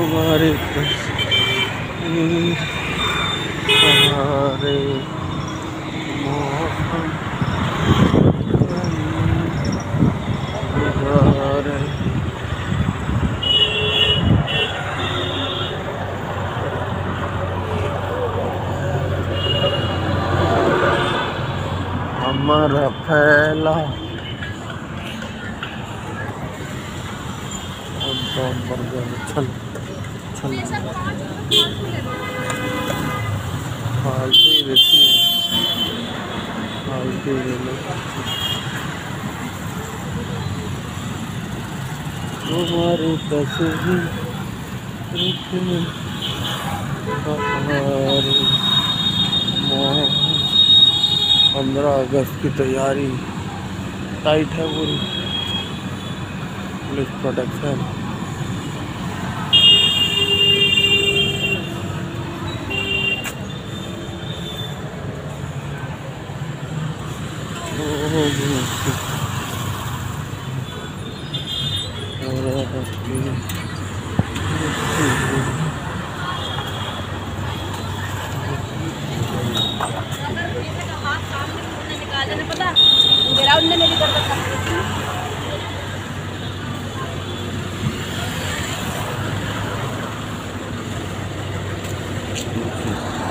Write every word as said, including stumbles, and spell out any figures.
तुम्हारे सहारे मौसम गुजारे। हमारा फैला छल छल फालतू ही रहती है, फालतू ही तुम्हारी तस्वीर पंद्रह अगस्त की तैयारी टाइट है पूरी, पुलिस प्रोटेक्शन। पता ग्राउंड में मेरी कर सकता